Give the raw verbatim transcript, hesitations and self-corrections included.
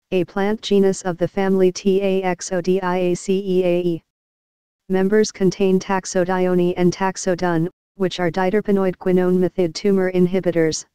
a plant genus of the family Taxodiaceae. Members contain Taxodione and Taxodun, which are diterpenoid quinone method tumor inhibitors.